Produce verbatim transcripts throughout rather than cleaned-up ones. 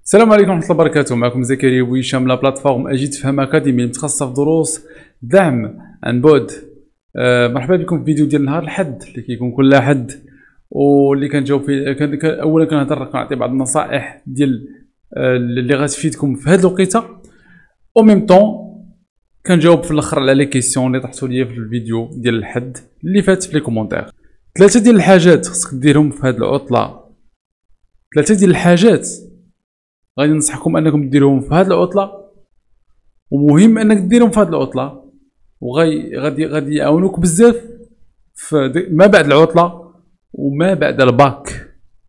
السلام عليكم ورحمة الله وبركاته. معكم زكريا بويشام لا بلاتفورم أجد فهم أكاديمي المتخصصة في دروس دعم عن بعد. أه مرحبا بكم في فيديو ديال نهار الحد اللي كيكون كل حد، واللي كنجاوب فيه كان اولا كنهضر كنعطي بعض النصائح ديال أه اللي غتفيدكم في هذه الوقيته، او ميم طون كنجاوب في الاخر على لي كيسيون اللي طرحتوا ليا في الفيديو ديال الحد اللي فات في لي كومونتير. ثلاثه ديال الحاجات خصك ديرهم في هذه العطله، ثلاثه ديال الحاجات غادي ننصحكم انكم ديروهم في هذه العطله، ومهم انك ديرهم في هذه العطله، وغادي غادي غادي يعاونوك بزاف في ما بعد العطله وما بعد الباك.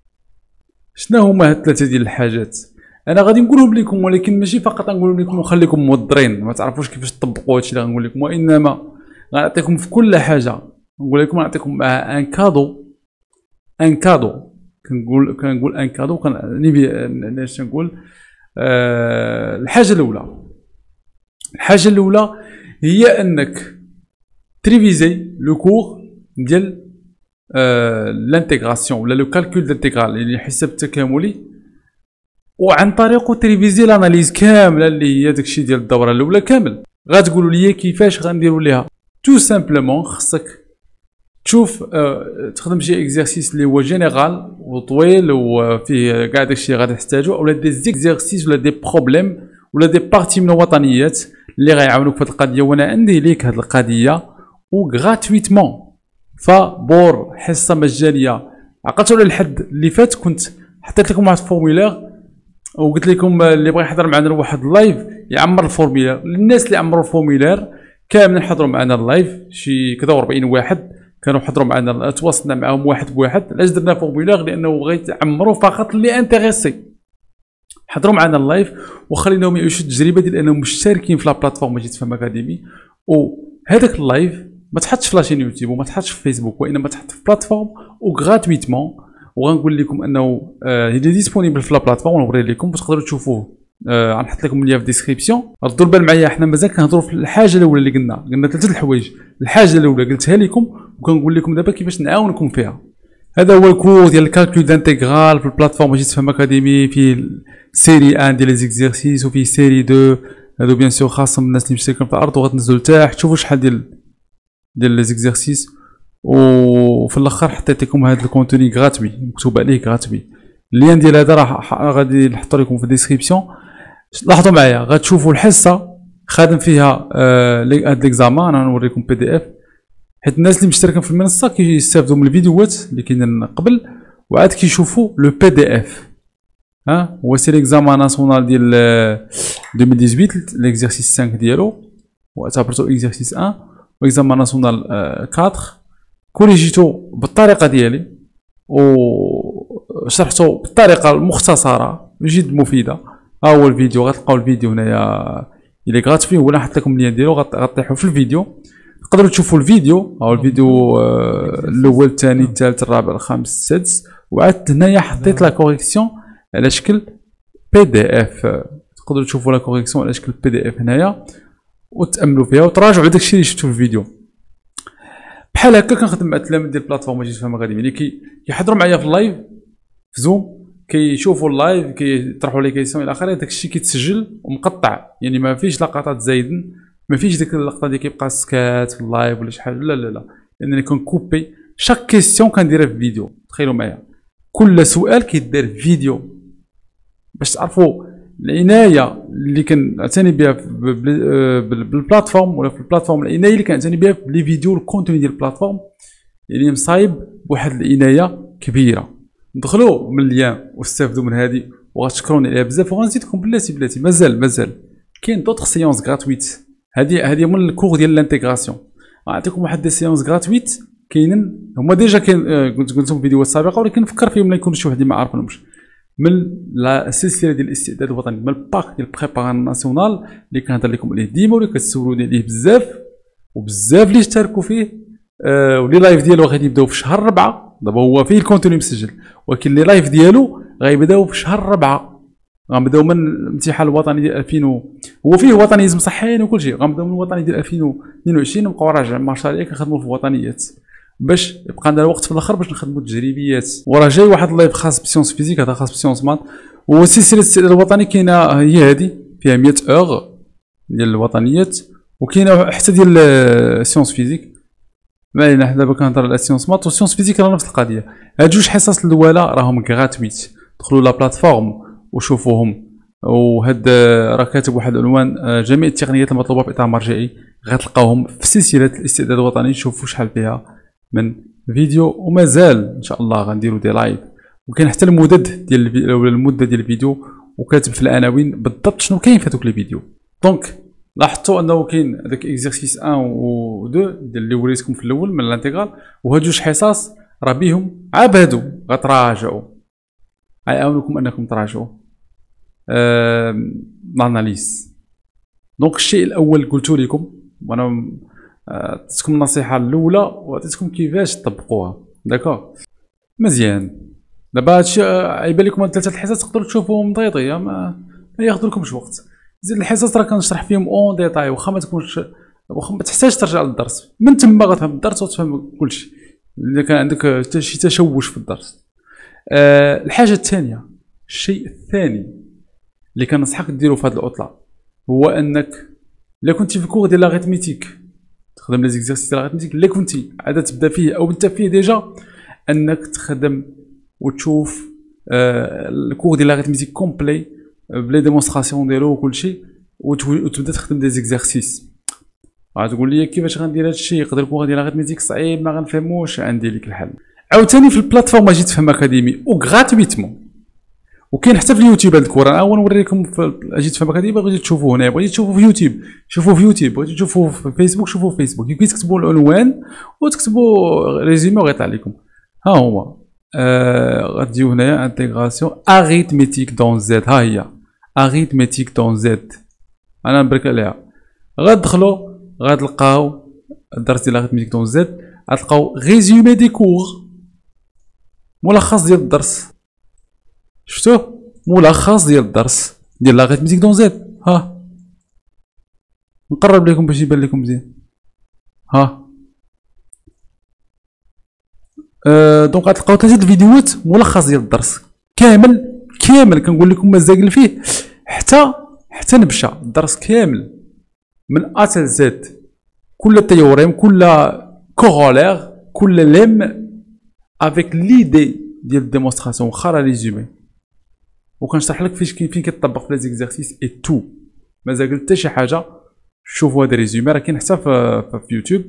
شنو هما هاد الثلاثه ديال الحاجات؟ انا غادي نقولهم لكم، ولكن ماشي فقط نقولهم لكم ونخليكم موضرين ما تعرفوش كيفاش تطبقوا هادشي اللي غنقول لكم، وانما غنعطيكم في كل حاجه نقول لكم، نعطيكم مع ان كادو ان كادو كنقول كنقول ان كادو كنعني اش نقول. أه الحاجه الاولى الحاجه الاولى هي انك تريفيزي لو كور ديال أه لانتيغراسيون ولا لو كالكول دانتيغرال، يعني الحساب التكاملي، وعن طريقه تريفيزي لاناليز كامله اللي هي داكشي ديال الدوره الاولى كامل. غتقولوا لي كيفاش غنديروا ليها؟ تو سامبلومون خصك تشوف أه تخدم شي اكزرسيس اللي هو جينيرال وطويل وفيه كاع داكشي غادي تحتاجو، اولا دي زيكزرسيس ولا دي بروبليم ولا دي بارتي من الوطنيات اللي غيعاونوك في هاد القضيه. وانا عندي ليك هاد القضيه وغراتويتمون فبور حصه مجانيه. عقلتوا على الحد اللي فات كنت حطيت لكم واحد الفورمولير وقلت لكم اللي بغى يحضر معنا لواحد اللايف يعمر الفورمولير. للناس اللي عمروا الفورمولير كاملين حضروا معنا اللايف، شي كذا أربعين واحد كانوا حضروا معنا، تواصلنا معاهم واحد بواحد. علاش درنا فورمولير؟ لانه بغيت يعمروا فقط اللي انتريسي حضروا معنا اللايف وخليناهم يعيشوا التجربه ديال انهم مشتركين في لا بلاتفورم أجد فهم أكاديمي. وهذاك اللايف ما تحطش في لاشين يوتيوب وما تحطش في فيسبوك، وانما تحط في بلاتفورم وغراتويتمون. وغنقول لكم انه هي ديسپونيبل في لا بلاتفورم ونوري لكم تقدروا تشوفوه. آه غنحط لكم اللين في الديسكريبسيون. ردوا البال معايا، حنا مازال كنهضروا في الحاجه الاولى اللي قلنا قلنا ثلاثه الحوايج. الحاجه الاولى قلتها لكم وكنقول لكم دابا كيفاش نعاونكم فيها. هذا هو الكور ديال الكالكول دانتيغرال في البلاتفورم أجد فهم أكاديمي، في سيري واحد ديال لي زيكزرسيس وفي سيري اثنين هادو بيان سور خاصهم الناس اللي مشتركين في الارض، وغتنزلوا لتحت تشوفوا شحال ديال ديال لي زيكزرسيس. وفي الاخر حطيت لكم هذا الكونتوني غراتوي مكتوب عليه غراتوي. اللين ديال هذا راه غادي نحط لكم في الديسكريبسيون. لاحظوا معايا غتشوفوا الحصه خادم فيها آه هاد ليكزامان. انا نوريكم بي دي اف حيت الناس اللي مشتركين في المنصه كيستافدوا من الفيديوهات اللي كاينين قبل وعاد كيشوفوا لو بي دي اف. ها هو سي ليكزامان ناسيونال ديال ألفين وثمانية ليكزرسيس خمسة ديالو، واعتبرته اكزرسيس واحد، واكزامان ناسيونال أربعة. كوريجيتو بالطريقه ديالي وشرحته بالطريقه المختصره جد مفيده. ها هو الفيديو، غتلقاو الفيديو هنايا الى غات فيه، ولا نحط لكم اللين ديالو غطيحوا في الفيديو تقدروا تشوفوا الفيديو. ها هو الفيديو الاول الثاني الثالث الرابع الخامس السادس. وعاد هنايا حطيت لا كوريكسيون على شكل بي دي اف، تقدروا تشوفوا لا كوريكسيون على شكل بي دي اف هنايا وتاملوا فيها وتراجعوا داكشي اللي شفتوا في الفيديو. بحال هكا كنخدم مع التلاميذ ديال البلاتفورم أجد فهم أكاديمي اللي كيحضروا معايا في اللايف في زوم، كيشوفوا اللايف كيطرحوا لي كيسيون الى اخره. داكشي كيتسجل ومقطع، يعني ما فيش لقطات زايدين، ما فيش ديك اللقطه اللي كيبقى سكات في اللايف ولا شي حاجه. لا لا لا، لانني كنكوبي شاك كيسيون كنديرها في فيديو. تخيلوا معايا كل سؤال كيدير في فيديو باش تعرفوا العنايه اللي كنعتني بها بالبلاتفورم ولا في البلاتفورم. العنايه اللي كنعتني بها بلي فيديو الكونتوني ديال البلاتفورم يعني مصايب بواحد العنايه كبيره. دخلوا من اللين واستافدوا من هذه وغتشكروني عليها بزاف. وغنزيدكم بلاتي بلاتي مازال مازال كاين دوطخ سيونس غراتويت. هذه هذه من الكور ديال لانتيغراسيون. غنعطيكم واحد دي سيونس غراتويت كاينين هما ديجا كاين قلت لكم في فيديوهات سابقه، ولكن نفكر فيهم لا يكونوا شي وحدين ما عارفينهمش. من السلسله ديال الاستعداد الوطني، من الباك ديال البريباراسيون ناسيونال اللي كنهضر لكم عليه ديما واللي كتسولوني عليه بزاف وبزاف اللي اشتركوا فيه. آه واللي لايف ديالو غادي يبداو في شهر ربعة. دابا هو فيه الكونتوني مسجل، ولكن اللي لايف ديالو غيبداو في شهر ربعة. غنبداو من الامتحان الوطني ديال ألفين و... هو فيه وطنيات مصحين وكل شيء. غنبداو من الوطني ديال ألفين واثنين وعشرين ونبقاو راجع مشاريع كنخدموا في الوطنيات باش يبقى عندنا الوقت في الاخر باش نخدموا التجريبيات. وراه جاي واحد اللايف خاص بسيونس فيزيك، هذا خاص بسيونس مات، وسلسله الاستعداد الوطني كاينه هي هذه فيها مية اور ديال الوطنيات، وكاينه حتى ديال سيونس فيزيك. ما علينا، حنا دابا كنهضر على سيونس مات وسيونس فيزيك راه نفس القضيه. هاد جوج حصص الاولى راهم غراتويت، دخلوا لا بلاتفورم وشوفوهم. وهاد راه كاتب واحد العنوان جميع التقنيات المطلوبه في اطار مرجعي، غتلقاوهم في سلسله الاستعداد الوطني. شوفوا شحال فيها من فيديو، ومازال ان شاء الله غنديروا دي لايف، وكاين حتى المدد ديال المده ديال الفيديو، وكاتب في العناوين بالضبط شنو كاين في هذوك لي فيديو. دونك لاحظتوا انه كاين هذاك اكزرسيس واحد و اثنين ديال اللي وريتكم في الاول من الانتيغرال، وهاد جوج حصص راه بيهم عبادو غتراجعوا، غيعاونوكم انكم تراجعوا الاناليز. دونك الشيء الاول قلت لكم، وانا عطيتكم النصيحه الاولى وعطيتكم كيفاش تطبقوها. داكوغ مزيان. دابا هادشي عيبان لكم هاد ثلاثه الحصص تقدروا تشوفوهم ضيطيه، ما ما ياخذ لكمش وقت. زيد الحصص راه كنشرح فيهم اون ديتاي، واخا ما تكونش، واخا ما تحتاج ترجع للدرس، من تما غتفهم الدرس وتفهم كلشي الا كان عندك شي تشوش في الدرس. أه الحاجه الثانيه، الشيء الثاني اللي كنصحك ديرو في هاد العطله، هو انك الا كنتي في كور ديال لاغيتميتيك تخدم لي زيكزارسيس ديال لاغيتميتيك، الا كنتي عاد تبدا فيه او انت فيه ديجا، انك تخدم وتشوف أه الكور ديال لاغيتميتيك كومبلي بلي ديمونستراسيون ديالو وكلشي، وتبدا تخدم دي زيكزارسيس. غتقول لي كيفاش غندير هادشي؟ يقدر يكون ديال لاغيتميتيك صعيب ما غنفهموش. عندي لك الحل. عاوتاني في البلاتفورم اجي تفهم اكاديمي و غراتويتمون، وكاين حتى في اليوتيوب هاد الكور. انا اول نوريكم في اجي تفهم اكاديمي، بغيتي تشوفوه هنا، بغيتي تشوفوه في يوتيوب شوفوه في يوتيوب، بغيتي تشوفوه في فيسبوك شوفوه في فيسبوك. كي تكتبوا العنوان وتكتبوا ريزومي وغيطلع لكم. ها هو آه غتجيو هنايا انتيغراسيون اريتميتيك دون زد. ها هي اريتميتيك دون زد، انا نبرك عليها. غتدخلوا غتلقاو الدرس ديال اريتميتيك دون زد، غتلقاو ريزومي دي كور، ملخص ديال الدرس. شفتوه؟ ملخص ديال الدرس ديال اريتميتيك دون زد. ها نقرب لكم باش يبان لكم مزيان. ها أه دونك غتلقاو ثلاثه الفيديوهات ملخص ديال الدرس كامل كامل. كنقول لكم مازال فيه حتى حتى نبشى الدرس كامل من ا حتى زد، كل تيوريم، كل كورولير، كل ليم، افيك ليدي ديال الديمونستراسيون، واخا راه ريزومي، وكنشرح لك فاش كاين فين كيطبق في لي زيكزارسيس اي تو. مازال قلت حتى شي حاجه. شوفوا هذا ريزومي راه كاين حتى في, في يوتيوب.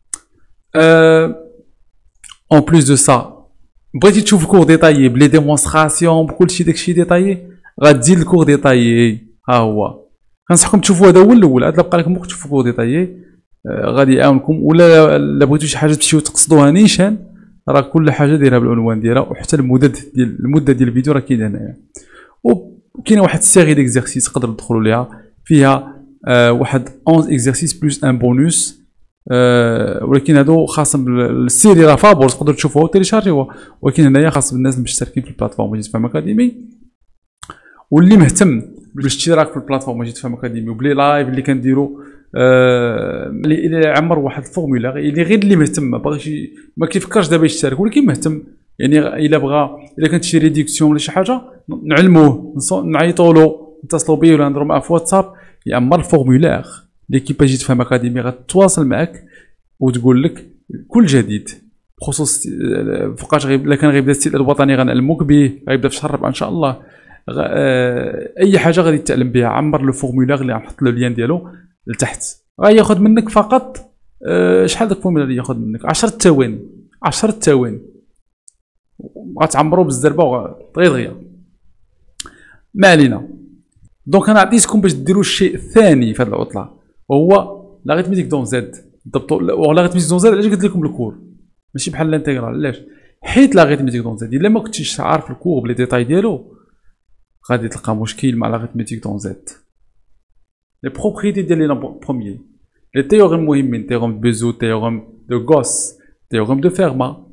اون بليس دو سا، بغيتي تشوف الكور ديتايي بلي ديمونستراسيون بكلشي داكشي ديتايي، غتزيد الكور ديتايي. ها هو كنصحكم تشوفوا هذا هو الاول، عاد بقى لكم وقت تشوفوا كور ديتايي آه غادي يعاونكم. ولا الا بغيتو شي حاجه تمشيو تقصدوها نيشان، راه كل حاجه دايرها بالعنوان ديالها، وحتى المدد ديال المده ديال الفيديو راه كاين هنايا. وكاينه واحد السيري ديكزارسيس تقدروا تدخلوا ليها، فيها آه واحد احد اكزارسيس بلس ان بونوس، أه ولكن هادو خاص بالسيري راه فابور، تقدروا تشوفوها وتيليشارجيوها، ولكن هنايا خاص بالناس المشتركين في البلاتفورم اجي تفهم اكاديمي، واللي مهتم بالاشتراك في البلاتفورم اجي تفهم اكاديمي، وبلي لايف اللي كنديروا أه اللي عمر واحد الفورمولا، اللي غير اللي مهتم ما باغيش ما كيفكرش دابا يشترك، ولكن مهتم يعني الا بغى، الا كانت شي ريديكسيون ولا شي حاجه نعلموه، نعيطوا له، نتصلوا به ولا نهضروا معاه في واتساب، يعمر الفورمولير. ليكيب اجي تفهم اكاديمي غتتواصل معك وتقول لك كل جديد بخصوص فوقاش غيب الا كان غيبدا الاستعداد الوطني غنعلموك به، غيبدا في شهر ربعة ان شاء الله. غ... اي حاجه غادي تتعلم بها، عمر لو فورمولير اللي غنحط له اللين ديالو لتحت. غياخذ منك فقط أه شحال داك الفورمولير اللي ياخذ منك؟ عشرة ثواني، عشرة ثواني غتعمرو بالزربه دغيا دغيا. ما علينا. دونك انا عطيتكم باش ديروا الشيء الثاني في هذه العطله، وهو لاغيتميتيك دون زد. ضبطوا لاغيتميتيك دون زد. علاش قلت لكم الكور ماشي بحال الانتيغرال؟ علاش؟ حيت لاغيتميتيك دون زد الا ما كنتيش عارف الكور بلي ديتاي ديالو غادي تلقى مشكل مع لاغيتميتيك دون زد. لي بروبريتي ديال لي نومبر بروميي، لي تيوريم مهمين، تيوريم دو بيزو، تيوريم دو غوس، تيوريم دو فيرما،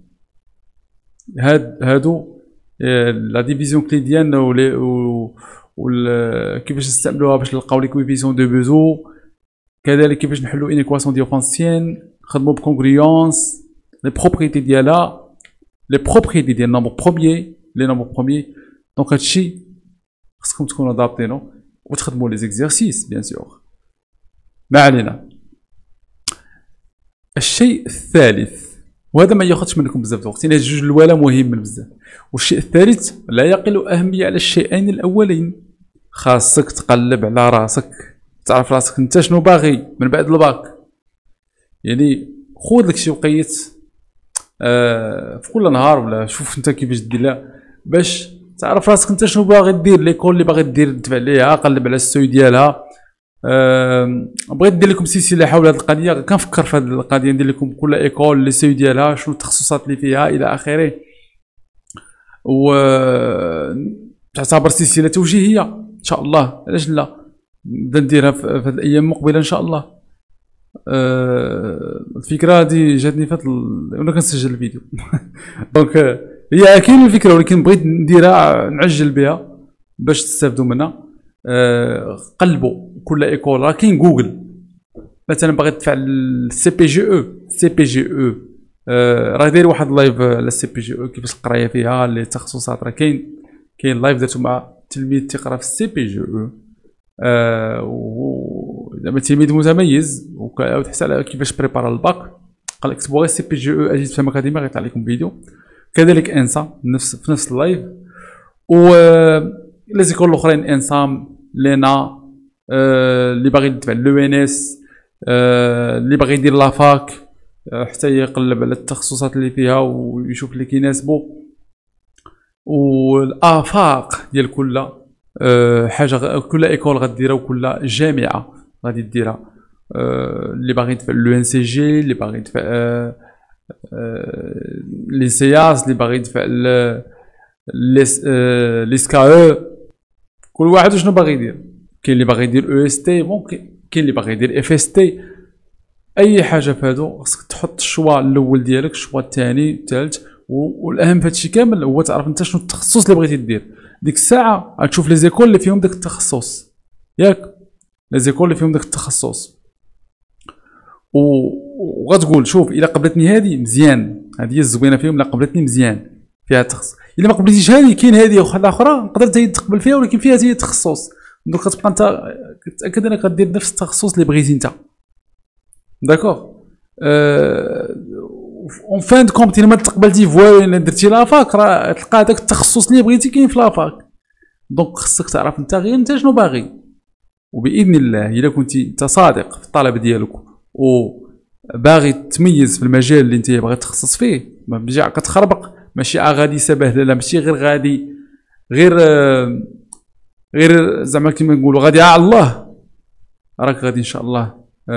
هاد هادو لا ديفيزيون كليديان ولي و كيفاش نستعملوها باش نلقاو لي كويفيسيون دو بيزو، كذلك كيفاش نحلو انيكواسيون ديفرونسيال، نخدمو بكونغريونس، لي بروبريتي ديالها، لي بروبريتي ديال النومبر بروميي، لي نومبر بروميي. دونك هادشي خصكم تكونوا ضابطينو وتخدموا لي زيكزيرسيس بيان سور. ما علينا. الشيء الثالث، وهذا ما ياخذش منكم بزاف د الوقت، يعني جوج الوالا مهم بزاف. والشيء الثالث لا يقل اهميه على الشيئين الاولين. خاصك تقلب على راسك، تعرف راسك انت شنو باغي من بعد الباك. يعني خذ لك شي وقيت آه في كل نهار، ولا شوف انت كيفاش ديرها باش تعرف راسك انت شنو باغي دير، ليكول اللي باغي دير تبع عليها، قلب على السوي ديالها. أه بغيت ندير لكم سلسله حول هذه القضيه، كنفكر في هذه القضيه ندير لكم كل ايكول لي سيو ديالها، شنو التخصصات اللي فيها الى اخره، و تعتبر سلسله توجيهيه ان شاء الله. علاش لا نبدا نديرها في هذه الايام المقبله ان شاء الله. أه الفكره هذه جاتني في وانا كنسجل الفيديو دونك هي كاين الفكره، ولكن بغيت نديرها نعجل بها باش تستافدوا منها. أه قلبوا كل ايكول، راه كاين جوجل مثلا باغي تدفع السي بي جي او سي بي جي او أه راه داير واحد لايف على السي بي جي او كيفاش القرايه فيها لي تخصصات، راه كاين كاين لايف درتو مع تلميذ تيقرا في السي بي جي او أه و زعما تلميذ متميز وتحس على كيفاش بريبارا الباك. قال اكتبوا غير سي بي جي او اجي تفهم اكاديمي غيطلع لكم فيديو. كذلك انسا نفس في نفس اللايف، و لي زيكول الاخرين انسام لينا اللي باغي يدفع لو ان اس، اللي باغي يدير لافاك حتى يقلب على التخصصات اللي فيها ويشوف اللي كيناسبو. والافاق ديال كل حاجه، كل ايكول غديرها وكل جامعه غادي ديرها. اللي باغي يدفع لو ان سي جي، اللي باغي يدفع لي سياس، اللي باغي يدفع لي سكا، كل واحد شنو باغي يدير. كاين اللي باغي يدير او اس تي، ممكن كاين اللي باغي يدير اف اس تي. اي حاجه في هادو خصك تحط الشوا الاول ديالك، الشوا الثاني الثالث، والاهم في هادشي كامل هو تعرف انت شنو التخصص اللي بغيتي دير. ديك الساعه غتشوف لي زيكول اللي فيهم داك التخصص، ياك لي زيكول اللي فيهم داك التخصص، وغتقول شوف الا قبلتني هذه مزيان، هذه هي الزوينه فيهم، الا قبلتني مزيان فيها التخصص. الا ما قبلتيش هذه كاين هذه واحده اخرى نقدر حتى تقبل فيها، ولكن فيها هي التخصص. دونك كتبقى انت كتاكد انك غدير نفس التخصص اللي بغيتي انت. داكوغ اون فان دو كومت، الا ما تقبلتي فوالا الا درتي لافاك راه تلقى هذاك التخصص اللي بغيتي كاين في لافاك. دونك خصك تعرف انت غير انت شنو باغي، وباذن الله الا كنتي انت صادق في الطلب ديالك وباغي تميز في المجال اللي انت باغي تخصص فيه، ما بجا كتخربق ماشي غادي سبهله، لا ماشي غير غادي غير غير زعما كيما نقولوا غادي على الله، راك غادي ان شاء الله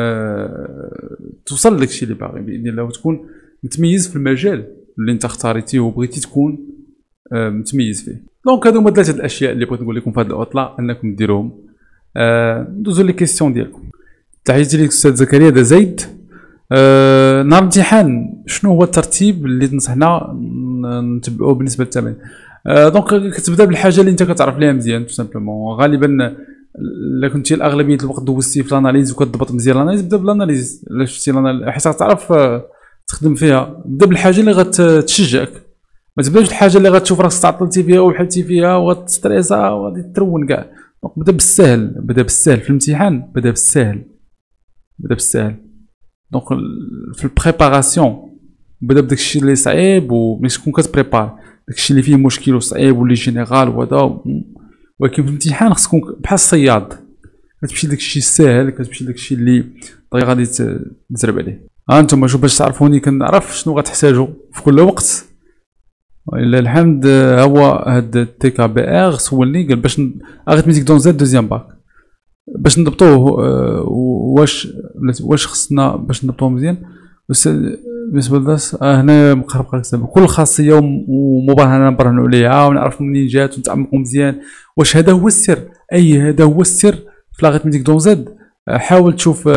أه توصل لك الشيء اللي باغي باذن الله، وتكون متميز في المجال اللي انت اختاريتيه وبغيتي تكون أه متميز فيه. دونك هادو هما ثلاثه الاشياء اللي بغيت نقول لكم في هذه العطله انكم ديروهم. أه ندوزو لي كيسيون ديالكم. تحياتي لك استاذ زكريا دا زيد. أه نهار الامتحان شنو هو الترتيب اللي تنصحنا نتبعوه بالنسبه للتمارين؟ أه دونك كتبدا بالحاجه اللي انت كتعرف ليها مزيان تو سامبلومون. غالبا الا كنتي الاغلبيه الوقت دوزتي في الاناليز وكتضبط مزيان الاناليز، بدا بالاناليز. الا شفتي حيت غتعرف تخدم فيها، بدا بالحاجه اللي غتشجعك، ما تبداش بالحاجه اللي غتشوف راسك تعطلتي فيها وحلتي فيها وغتستريسا وغادي ترون كاع. دونك بدا بالسهل، بدا بالسهل في الامتحان، بدا بالسهل بدا بالسهل. دونك في البريباراسيون بدا بداك الشيء اللي صعيب، وملي تكون كتبريبار داكشي اللي فيه مشكل وصعيب واللي جينيرال وهذا. ولكن في الامتحان خصك تكون بحال الصياد، كتمشي داكشي الساهل، كتمشي داكشي اللي طيب غادي تزرب عليه. ها انتم شوف باش تعرفوني كنعرف شنو غتحتاجوا في كل وقت. ولله الحمد. هو هاد التي كي بي ار سولني قال باش اريتميتيك دون زاد دوزيام باك باش نضبطوه واش واش خصنا باش نضبطوه مزيان. بس بالنسبه للناس هنا مقرب كل خاصيه ومبرهنه نبرهنوا عليها ونعرف منين جات ونتعمقوا مزيان. واش هذا هو السر؟ اي هذا هو السر في لاغيتميتيك دون زاد. حاول تشوف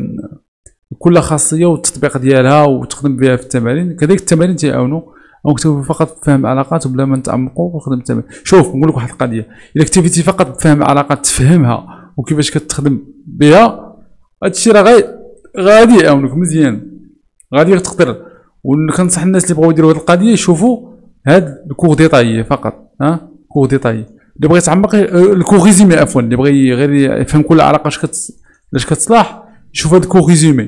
كل خاصيه والتطبيق ديالها وتخدم بها في التمارين. كذلك التمارين تيعاونوا، او كتبوا فقط فهم علاقات وبلا ما نتعمقوا ونخدم التمارين. شوف نقول لك واحد القضيه، الا كتبتي فقط بفهم علاقات تفهمها وكيفاش كتخدم بها، هادشي راه غادي غادي يعاونك مزيان، غادي تقدر. وكنصح الناس اللي بغاو يديروا هاد القضيه يشوفوا هاد الكور ديطايي فقط. ها كور ديطايي اللي بغى يتعمق الكور ريزومي عفوا اللي بغى غير يفهم كل علاقه اش كت اش كتصلاح يشوف هاد الكور ريزومي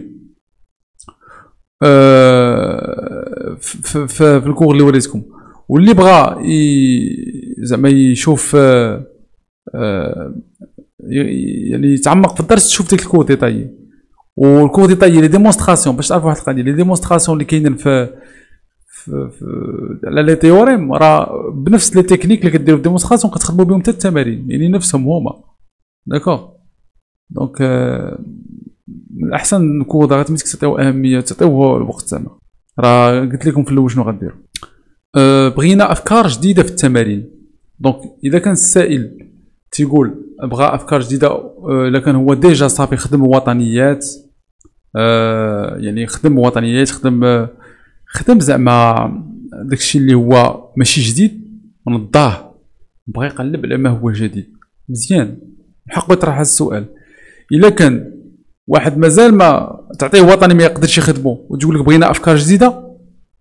أه في, في, في الكور اللي وريتكم. واللي بغى زعما يشوف أه أه يعني يتعمق في الدرس تشوف ديك الكور ديتايي. والكور ديتايي لي ديمونستراسيون باش تعرفوا واحد القضيه لي ديمونستراسيون اللي كاينين في في, في على لي تيوريم راه بنفس لي تكنيك اللي كديروا في ديمونستراسيون كتخدموا بهم حتى التمارين يعني نفسهم هما داكوغ. دونك من الاحسن نكون ضغط ملي تعطيو اهميه تعطيوه الوقت زعما. راه قلت لكم في الاول شنو غديروا. أه بغينا افكار جديده في التمارين. دونك اذا كان السائل تيقول بغى افكار جديده أه الا كان هو ديجا صافي خدم وطنيات أه يعني خدم وطنيات خدم أه خدم زعما داكشي اللي هو ماشي جديد ونضاه بغى يقلب على ما هو جديد مزيان حقو يطرح هذا السؤال. الا كان واحد مازال ما تعطيه وطني ما يقدرش يخدمو وتقول لك بغينا افكار جديده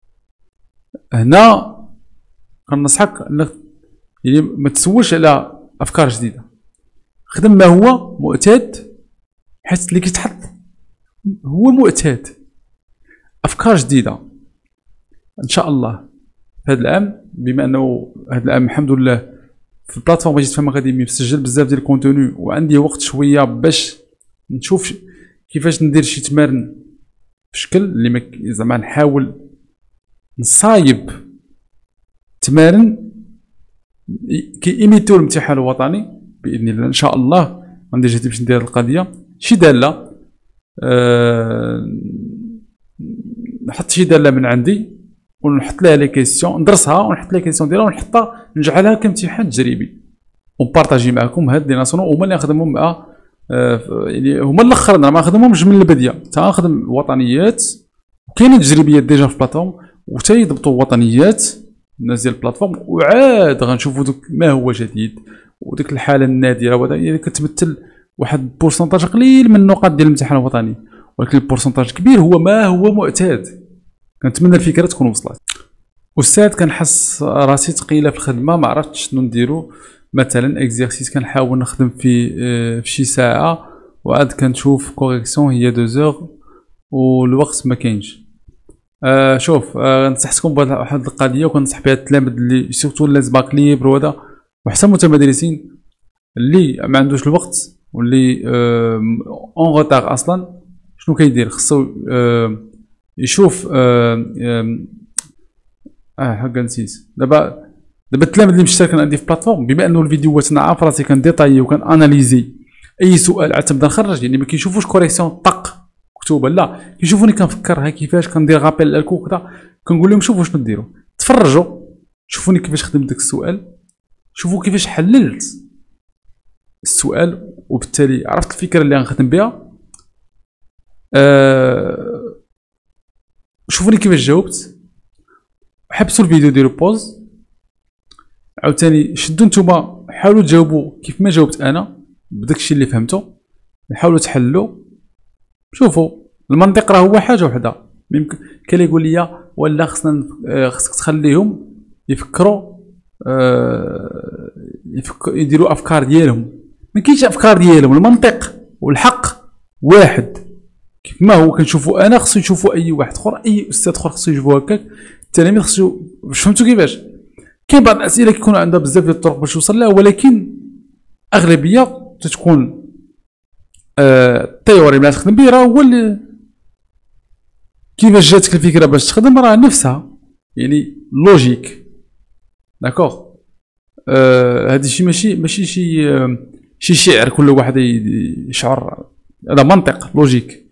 هنا كنصحك انك يعني ما تسولش على افكار جديده خدم ما هو معتاد حيت اللي كيتحط هو معتاد. افكار جديده ان شاء الله هذا العام بما انه هذا العام الحمد لله في البلاتفورم اجيت فهم اكاديمي مسجل بزاف ديال الكونتوني وعندي وقت شويه باش نشوف كيفاش ندير شي تمارين بشكل اللي زعما نحاول نصايب تمارين كيميتو الامتحان الوطني باذن الله ان شاء الله. عندي جهدي باش ندير هذه القضيه شي داله أه نحط شي داله من عندي ونحط لها لي كيسيون ندرسها ونحط لي كيسيون ديالها ونحطها نجعلها كامتحان تجريبي ونبارطاجي معكم هاد لي ناسيونال هما اللي نخدمهم مع أه يعني هما الاخر انا ما نخدمهمش من البدايه حتى نخدم الوطنيات كاينين تجريبيات ديجا في البلاتفورم وحتى يضبطوا الوطنيات الناس ديال البلاتفورم وعاد غنشوفوا دوك ما هو جديد وديك الحاله النادره يعني كتمثل واحد البورسونتاج قليل من النقاط ديال الامتحان الوطني ولكن البورسونتاج كبير هو ما هو معتاد. كنتمنى الفكره تكون وصلت. استاذ كنحس راسي ثقيله في الخدمه ما عرفتش شنو نديرو مثلا اكزيرسيس كنحاول نخدم في في شي ساعه وعاد كنشوف كوريكسيون هي دو زور والوقت ما كاينش. آه شوف آه نصحتكم بواحد واحد القضيه وكنصح بها التلاميذ اللي سورتو لي سباك ليبر وهذا وحتى المتمدرسين اللي ما عندوش الوقت واللي اون آه غوتار اصلا شنو كيدير خصو آه يشوف اه اه حقا نسيت دابا دابا التلاميذ اللي مشتركين عندي في بلاتفورم بما انه الفيديوهات انا عارف راسي كنديطايي وكناناليزي اي سؤال عاد تبدا نخرج يعني ما كيشوفوش كوريكسيون طق مكتوبه لا كيشوفوني كنفكر ها كيفاش كندير غابيل للكو كذا كنقول لهم شوفوا شنو ديروا تفرجوا شوفوني كيفاش خدمت داك السؤال شوفوا كيفاش حللت السؤال وبالتالي عرفت الفكره اللي غنخدم بها. أه شوفوني كيفاش جاوبت حبسوا الفيديو ديروا بوز عاوتاني شدوا نتوما حاولوا تجاوبوا كيف ما جاوبت انا بداكشي اللي فهمتو حاولوا تحلوا. شوفوا المنطق راه هو حاجه وحده يمكن كاين اللي يقول لي ولا خصنا خصك تخليهم يفكروا أه يفكروا يديروا افكار ديالهم ما كاينش افكار ديالهم المنطق والحق واحد كيف ما هو كنشوفوا انا خصو يشوفوا اي واحد اخر اي استاذ اخر خصو يشوفوا هكاك التلاميذ خصو باش فهمتوا كيفاش كاين بعض الاسئله كيكونوا عندها بزاف ديال الطرق باش توصل لها ولكن اغلبيه تتكون التيوري اللي تخدم به راه هو اللي كيفاش جاتك الفكره باش تخدم راه نفسها يعني لوجيك داكوغ. هادي شي ماشي ماشي شي آه شي شعر كل واحد يشعر هذا منطق لوجيك.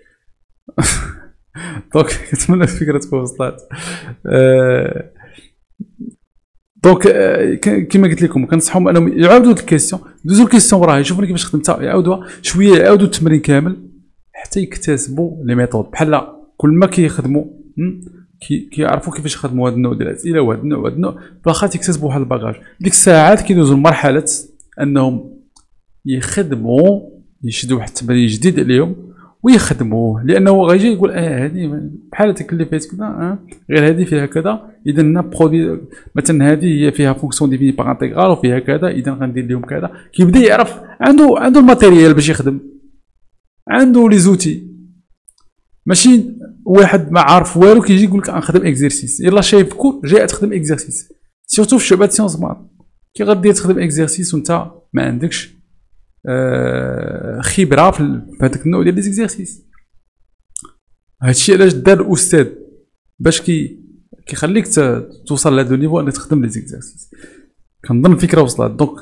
دونك كنتمنى الفكره تكون وصلت. أه دونك أه كما قلت لكم كنصحهم انهم يعاودوا الكيسيون دوزوا الكيسيون وراها يشوفوا كيفاش خدمتها يعاودوها شويه يعاودوا التمرين كامل حتى يكتسبوا لي ميثود بحال كل ما كيخدموا كي كيعرفوا كيفاش يخدموا هذا النوع ديال الاسئله وهذا النوع وهذا النوع باخا تيكتسبوا واحد الباكاج ديك الساعات كيدوزوا لمرحله انهم يخدموا يشدوا واحد التمرين جديد عليهم ويخدموه، لانه غيجي يقول اه هذه بحال هذيك اللي فاتت كذا، اه غير هذه فيها كذا، اذا هنا برودوي مثلا هذه هي فيها فونكسيون ديفيني باغ انتيغرال وفيها كذا، اذا غندير لهم كذا. كيبدا يعرف، عنده عنده الماتيريال باش يخدم، عنده لي زوتي. ماشي واحد ما عارف والو كيجي يقول لك غنخدم اكزرسيس، يلا شايف كور جاي تخدم اكزرسيس. سيرتو في شعبة سيونس مات كي غدير تخدم اكزرسيس وانت ما عندكش آه خبره في هذاك النوع ديال لي زيكزارسيس. هادشي علاش دار الاستاذ باش كي كيخليك توصل لهذا النيفو انك تخدم لي زيكزارسيس. كنظن الفكره وصلت. دونك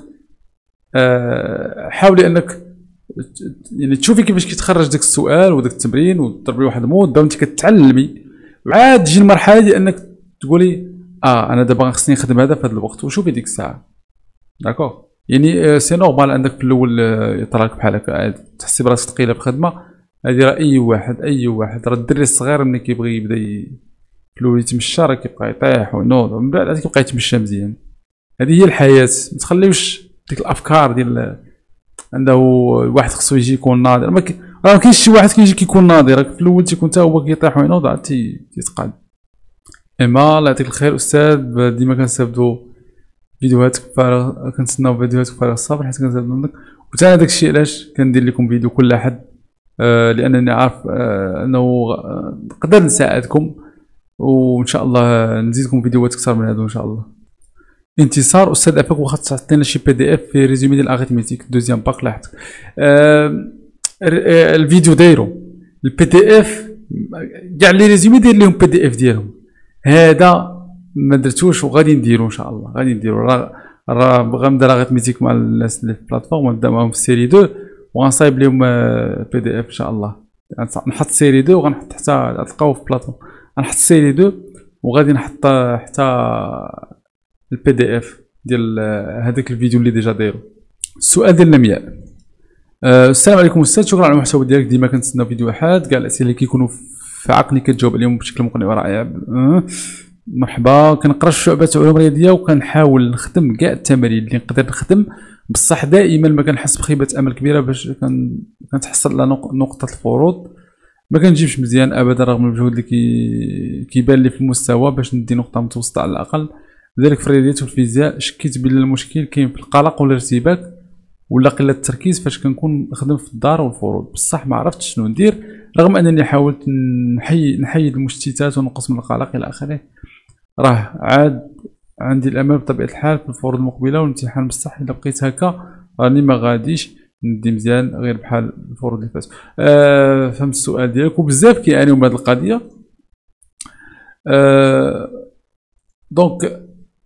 آه حاولي انك يعني تشوفي كيفاش كيتخرج داك السؤال وداك التمرين وتضربي واحد المده وانت كتعلمي، وعاد تجي المرحله ديال انك تقولي اه انا دابا خصني نخدم هذا في هذا الوقت، وشوفي ديك الساعه. داكوغ يعني سي نورمال عندك في الاول يطراك بحال هكا تحسي براسك ثقيله بخدمه. هادي راه اي واحد اي واحد راه الدري الصغير ملي كيبغي يبدا في الاول يتمشى راه كيبقى يطيح وينوض، ومن بعد عاد كيبقى يتمشى مزيان. هذه هي الحياه. ما تخليوش ديك الافكار ديال انه الواحد خصو يجي يكون ناضر. ما راه كاين شي واحد كيجي كيكون ناضر في الاول تيكون حتى هو كيطيح وينوض عاد تيتقاد. ايما الله يعطيك الخير استاذ، ديما كنستافدو فيديوهاتك فارغ، كنتسناو فيديوهاتك فارغ الصبر حيت كنستافدو منك. وتا داك الشيء علاش كندير لكم فيديو كل احد، آه لانني عارف آه انه نقدر نساعدكم، وان شاء الله نزيدكم فيديوهات اكثر من هذا ان شاء الله. انتصار استاذ افاك واخا تعطينا شي بي دي اف في ريزومي ديال الاغيثميتيك دوزيام باك لاحظت. آه الفيديو دايرو البي دي اف كاع لي ريزومي داير لهم بي دي اف ديالهم. هذا ما درتوش وغادي نديرو ان شاء الله، غادي نديرو. راه راه غنبدا لاغيثميتيك مع الناس اللي في البلاتفورم، نبدا معاهم في سيري اثنين وغنصايب لهم بي دي اف ان شاء الله. نحط سيري اثنين وغنحط حتى تلقاوه في البلاتفورم، غنحط سيري اثنين وغادي نحط حتى البي دي اف ديال هذاك الفيديو اللي ديجا دايرو. السؤال ديال لمياء، أه السلام عليكم استاذ، شكرا على المحتوى ديالك، ديما كنتسناو فيديوهات كاع الاسئله اللي كيكونوا في عقلي كتجاوب عليهم بشكل مقنع ورائع. أه مرحبا. كنقرا شعبة علوم رياضيه وكنحاول نخدم كاع التمارين اللي نقدر نخدم، بصح دائما ما كنحس بخيبه امل كبيره باش كنتحصل على نقطه الفروض. ما كنجيبش مزيان ابدا رغم المجهود اللي كي كيبان لي في المستوى باش ندي نقطه متوسطه على الاقل. لذلك في الرياضيات والفيزياء شكيت بلي المشكل كاين في القلق والارتباك ولا قله التركيز فاش كنكون نخدم في الدار والفروض، بصح ما عرفتش شنو ندير رغم انني حاولت نحي نحيد المشتتات ونقص من القلق الى اخره. راه عاد عندي الامل بطبيعه الحال في الفروض المقبله والامتحان، بصح الا بقيت هكا راني ما غاديش ندي مزيان غير بحال الفروض اللي فاتوا. آه فهمت السؤال ديالك، وبزاف كيعانيو من هذه القضيه. آه دونك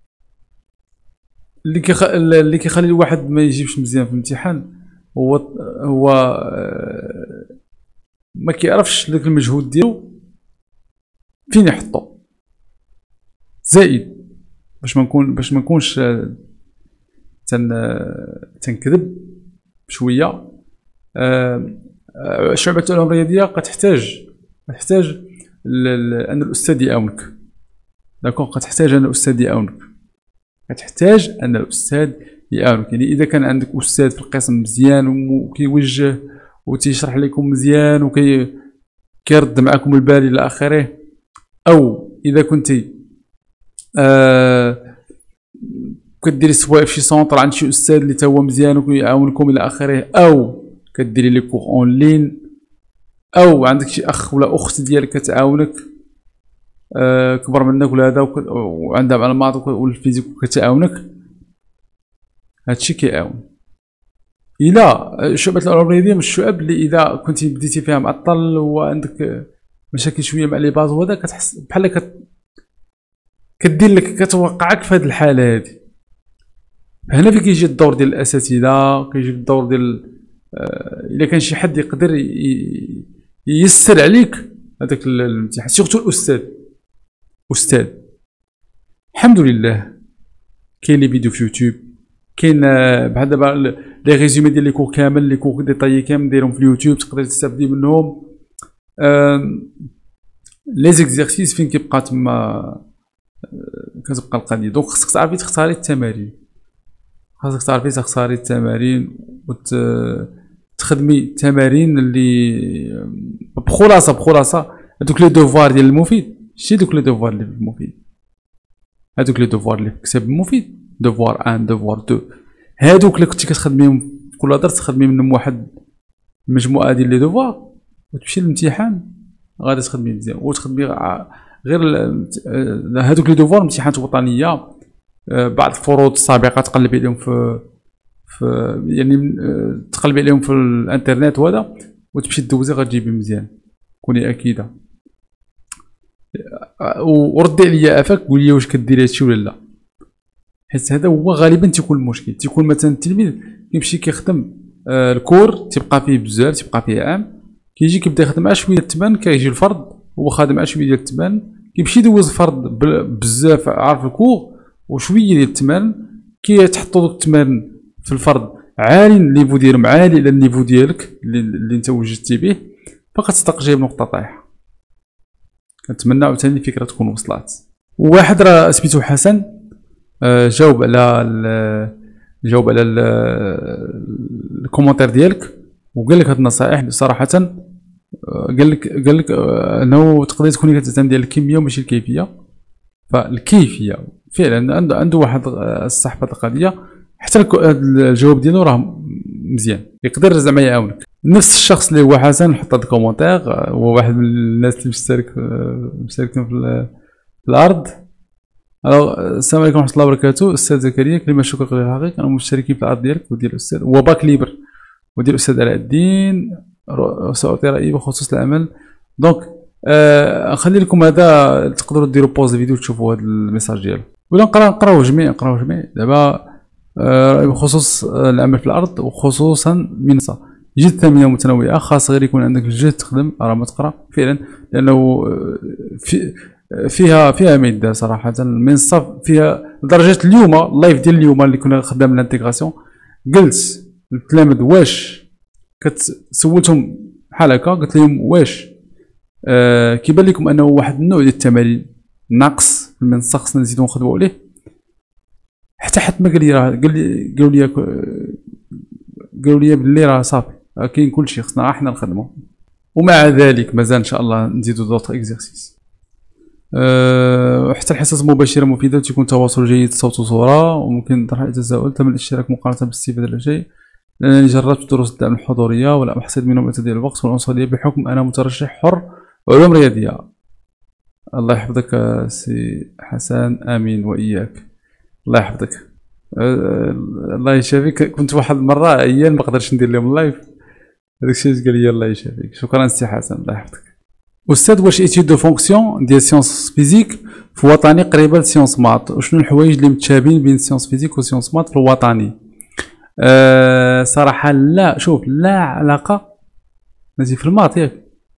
اللي كيخ... اللي كيخلي الواحد ما يجيبش مزيان في الامتحان هو هو آه ما كيعرفش داك المجهود ديالو فين يحطو. زائد باش ما نكون باش ما نكونش تن تنكذب شويه، آه شعبة العلوم الرياضيه كتحتاج كتحتاج ان الاستاذ يعاونك. داكوغ كتحتاج ان الاستاذ يعاونك كتحتاج ان الاستاذ يعاونك. يعني اذا كان عندك استاذ في القسم مزيان وكيوجه وتيشرح لكم مزيان وكي كيرد معكم البال الى اخره، او اذا كنتي آه كديري سواء في شي سونطر عند شي استاذ اللي تا هو مزيان وكيعاونكم الى اخره، او كديري لي كور اون لين، او عندك شي اخ ولا اخت ديالك كتعاونك آه كبر منك ولا هذا وعندها معلومات والفيزيك وكتعاونك، هادشي كيعاون. الا شعبة العلوم الرياضيه من الشعب اللي اذا كنتي بديتي فيها معطل وعندك مشاكل شويه مع لي باز وهذا كتحس بحال كت كدير لك كتوقعك في هذه الحاله هذه. هنا فين كيجي الدور ديال الاساتذه، كيجي الدور ديال آه الا كان شي حد يقدر ييسر عليك هذاك الامتحان، سورتو الاستاذ. استاذ الحمد لله كاين لي فيديو في يوتيوب، كاين بحال دابا لي ريزومي ديال لي كور كامل، لي كور ديطايي كامل دايرهم في اليوتيوب تقدر تستافدي منهم. لي زيكزارسيس فين كيبقى تما كتبقى القضيه. دونك خصك تعرفي تختاري التمارين، خاصك تعرفي تختاري التمارين تخدمي التمارين اللي بخلاصه بخلاصه هذوك لي دوفوار ديال المفيد، شتي دوك لي دوفوار اللي المفيد، هذوك لي دوفوار اللي في كتاب المفيد، دوفوار واحد دوفوار اثنين، هذوك اللي كنتي كتخدميهم كل درس تخدمي منهم واحد المجموعه ديال لي دوفوار وتمشي للامتحان غادي تخدمي مزيان، وتخدمي غير هذوك لي دوفوار امتحانات وطنيه، بعض الفروض السابقه تقلبي عليهم في في يعني تقلبي عليهم في الانترنت وهذا وتمشي دوزي غتجيبي مزيان، كوني اكيده. وردي عليا عافاك قولي لي واش كديري هادشي ولا لا، حيت هذا هو غالبا تيكون المشكل. تيكون مثلا التلميذ كيمشي كيخدم آه الكور تيبقى فيه بزاف، تيبقى فيه عام، كيجي كيبدا يخدم مع شويه الثمن، كيجي الفرض هو خادم مع شويه ديال الثمن، كيمشي يدوز الفرض بزاف عارف الكور وشويه ديال الثمن، كيتحطوا دوك الثمن في الفرض عالي، النيفو ديالهم عالي على النيفو ديالك اللي, اللي انت وجدتي به، فكتصدق جايب نقطه طايحه. كنتمنى عاوتاني الفكره تكون وصلات. واحد راه سميتو حسن جاوب على جاوب على الكومونتير ديالك وقال لك هاد النصائح صراحه، قال لك قال لك انه تقدري تكوني كتعتمد ديال الكميه وماشي الكيفيه. فالكيفيه فعلا عنده عنده واحد الصح في القضيه، حتى الجواب ديالو راه مزيان يقدر زعما يعاونك. نفس الشخص اللي هو حسن نحط هاد الكومونتير، هو واحد من الناس اللي مشترك مشتركين في الارض. الو السلام عليكم ورحمه الله وبركاته. استاذ زكريا كلمه شكر للحقيقه، انا مشتركين في الارض ديالك وديال الاستاذ وباك ليبر وديال الاستاذ علاء الدين، ساعطي رايي بخصوص العمل. دونك آه نخلي لكم هذا تقدروا ديروا بوز الفيديو تشوفوا هذا الميساج ديالو، ولا نقرا نقراو جميع نقراو جميع دابا آه بخصوص العمل في الارض، وخصوصا منصه جد ثمينه ومتنوعه، خاص غير يكون عندك الجهد تخدم راه ما تقرا فعلا، لانه في فيها فيها ميدان صراحه. المنصه فيها لدرجه اليوم اللايف ديال اليوم اللي كنا خدام الانتيغراسيون، قلت للتلاميذ واش كتسولتهم بحال هكا، قلت لهم واش آه كيبان لكم انه واحد النوع ديال التمارين ناقص في المنصه خصنا نزيدو نخدموا عليه. حتى حد ما قال لي راه قال لي قالوا لي قالوا لي باللي راه صافي كاين كلشي خصنا غير حنا نخدموا. ومع ذلك مازال ان شاء الله نزيدو دوطخ اكزرسيس. أه حتى الحصص المباشره مفيده، تكون تواصل جيد صوت وصوره، وممكن طرح التساؤل تم الاشتراك مقارنه بالاستفاده لا شيء، لانني جربت دروس الدعم الحضوريه ولا احصد منهم اعتداء الوقت والعنصريه بحكم انا مترشح حر علوم رياضيه. الله يحفظك سي حسن، امين واياك، الله يحفظك. أه الله يشافيك. كنت واحد المره ايام ما قدرتش ندير لهم اللايف، هذاك الشيء قال لي الله يشافيك. شكرا سي حسن، الله يحفظك. استاذ واش ايتيود دو فونكسيون ديال سيونس فيزيك في وطني قريبه لسيونس مات، وشنو الحوايج اللي متشابهين بين سيونس فيزيك وسيونس مات في الوطني؟ أه صراحه لا، شوف لا علاقه ماشي في المات ياك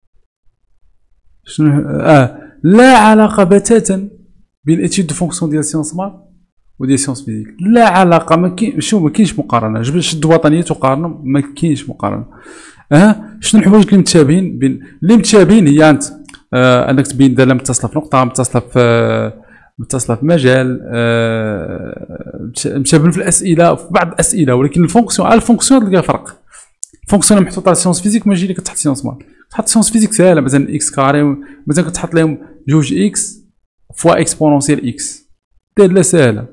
شنو اه لا علاقه بتاتا بين ايتيود دو فونكسيون ديال سيونس مات وديال سيونس فيزيك، لا علاقه. ما كاين شوف ما كاينش مقارنه، جبد شد وطنيه وقارنهم، ما كاينش مقارنه. اه شنو الحوايج اللي متشابهين بين اللي متشابهين هي انت آه انك تبين داله متصله في نقطه، متصله في آه متصله في مجال، آه متشابهين في الاسئله في بعض الاسئله، ولكن الفونكسيون على الفونكسيون تلقى فرق. الفونكسيون محطوطه على سيونس فيزيك ماشي اللي كتحط سيونس مات. تحط سيونس فيزيك ساهله، مثلا اكس كاري مثلا كتحط لهم جوج اكس فوا اكسبونونسيال اكس داله ساهله.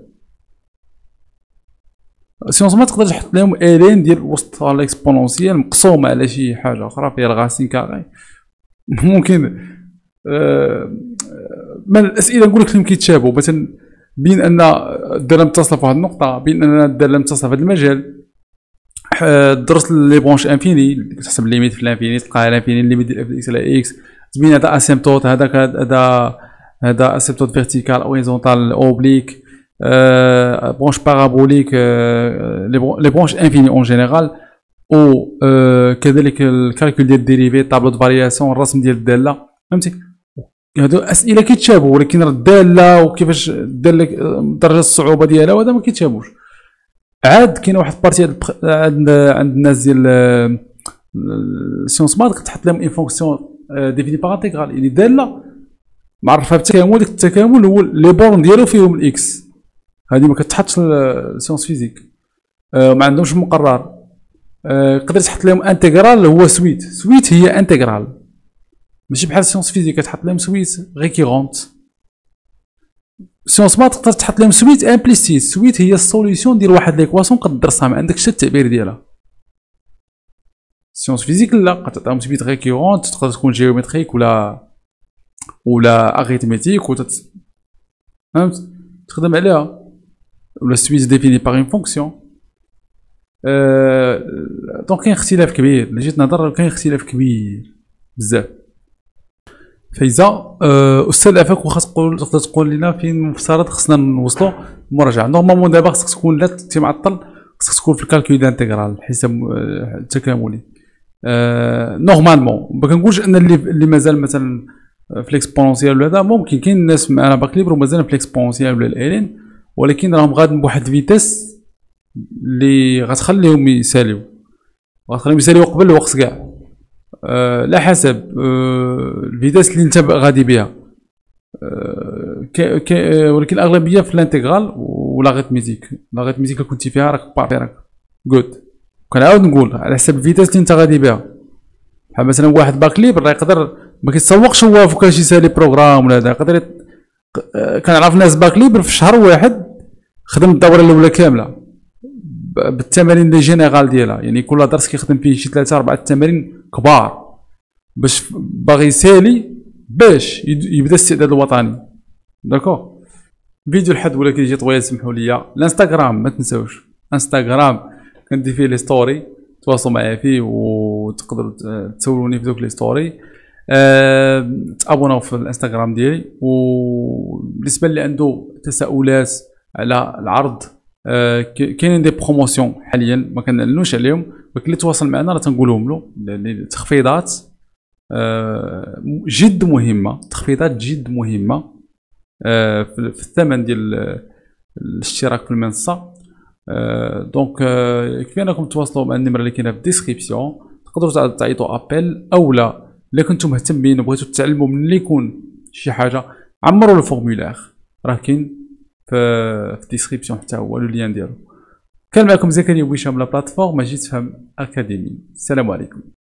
سيونس مات تقدر تحط لهم الين ديال وسط الاكسبونونسيال مقسومه على شي حاجه اخرى فيها الغاسين كاري ممكن آه من الاسئله نقول لك اللي كيتشابهوا، مثلا بين ان الداله متصله في واحد النقطه، بين ان الداله متصله في هذا المجال. درس لي برونش انفيني كتحسب ليميت في الانفيني تلقى الانفيني ليميت ديال اف اكس على اكس، تبين هذا اسيمتوت، هذاك هذا هذا اسيمتوت فيرتيكال اوريزونتال اوبليك، Euh, branche parabolique, euh, les, bron les branches infinies en général, ou euh, كذلك الكالكول ديال الديريفي، طابلو دو فارياسيون، الرسم ديال الداله، فهمتي؟ هادو اسئله كيتشابهوا، ولكن الداله وكيفاش الداله درجه الصعوبه ديالها وهذا ما كيتشابهوش. عاد كاينه واحد البارتي عند عند الناس ديال سيونس مات كتحط لهم اون فونكسيون ديفيني باغ انتيغرال، يعني داله معرفها بالتكامل، ديك التكامل هو لي بورن ديالو فيهم الاكس، هذه ما كتحطش السيونس فيزيك، أه ما عندهمش مقرر. آه تقدر تحط لهم انتغرال هو سويت. سويت هي انتغرال، ماشي بحال سيونس فيزيك تحط لهم سويت ريكيرونت. سيونس مات تقدر تحط لهم سويت امبليسيت. سويت هي السوليسيون ديال واحد ليكواسيون كدرسها ما عندكش حتى التعبير ديالها. سيونس فيزيك لا، قد سويت ريكيرونت تقدر تكون جيومتريك ولا ولا اريثميتيك وتت... فهمت تخدم عليها، ولا سويت ديفيني باغ اون فونكسيون. أه... دونك كاين اختلاف كبير، الا جيت نهضر كاين اختلاف كبير بزاف. فايزا أه... استاذ عفاك واخا تقول تقدر تقول لنا فين المفترض خصنا نوصلوا المراجعه؟ نورمالمون دابا خصك تكون لا تي معطل، خصك تكون في الكالكول دانتيغرال الحساب التكاملي. أه... نورمالمون ما كنقولش ان اللي اللي مازال مثلا في ليكسبونونسيال ولا هذا، ممكن كاين الناس معنا باك ليبر ومازال في ليكسبونونسيال ولا الالين، ولكن راهم غاديين بواحد الفيتاس اللي غتخليهم يساليو، غتخليهم يساليو قبل الوقت كاع. أه لا حسب أه الفيتاس اللي انت غادي بها. أه كي كي ولكن الاغلبيه في الانتغرال ولاغيتميتيك. لاغيتميتيك كنتي فيها راك بارفي راك جود. كنعاود نقول على حسب الفيتاس اللي انت غادي بها. بحال مثلا واحد باك ليبر راه يقدر ما كيتسوقش هو فوكاش يسالي بروغرام ولا هذا، يقدر يت... كنعرف ناس باك ليبر في شهر واحد خدم الدوره الاولى كامله بالتمارين لي جينيرال ديالها، يعني كل درس كيخدم فيه شي ثلاثه اربعه التمارين كبار باش باغي يسالي باش يبدا الاستعداد الوطني. داكور. فيديو الحد ولا كيجي طويل سمحوا لي. الانستغرام ما تنساوش، انستغرام كندير فيه لي ستوري، تواصلوا معايا فيه وتقدروا تسولوني في دوك لي ستوري. أه... تابوناو في الانستغرام ديالي. وبالنسبه اللي عنده تساؤلات على العرض، أه... كاينين دي بروموسيون حاليا ما كنعلنوش عليهم، ولكن اللي تواصل معنا راه تنقولهم له. التخفيضات أه... جد مهمه، تخفيضات جد مهمه أه... في الثمن ديال الاشتراك في المنصه. أه... دونك أه... يكفي انكم تواصلوا مع النمره اللي كاينه في الديسكريبسيون، تقدروا تعيطوا ابل او لا. الا كنتم مهتمين وبغيتوا تعلموا من اللي يكون شي حاجه عمروا الفورمولير راه كاين في الديسكريبسيون حتى هو اللين ديالو. كان معكم زكريا بويشام لا بلاتفورم اجي تفهم اكاديمي. السلام عليكم.